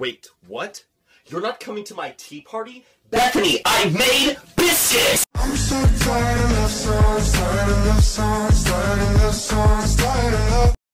Wait, what? You're not coming to my tea party? Bethany, I made biscuits! I'm so tired of love songs, tired of love songs, tired of love songs.